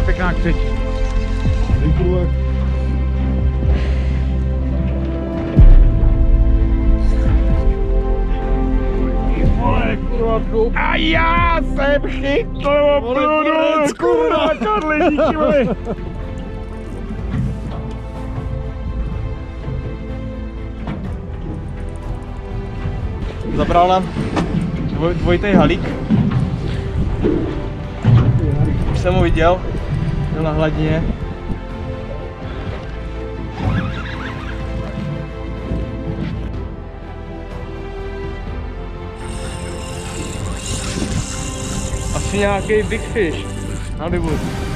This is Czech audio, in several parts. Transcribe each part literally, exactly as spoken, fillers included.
taková pěkná křič. A já jsem chytl opravdu, kurva, Karli, díky vole. Zabral nám dvoj, dvojitej halík. Už jsem ho viděl, byl na hladině. Asi nějaký big fish. Hollywood.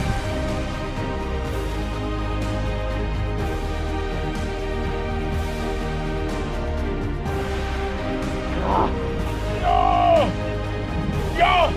Jo! Jo!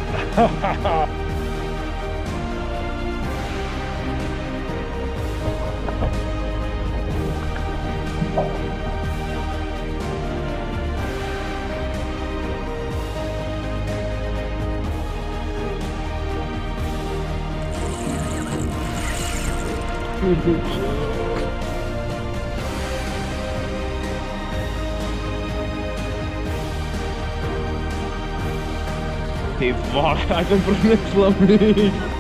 Ty vole, já jsem pro mě slavný.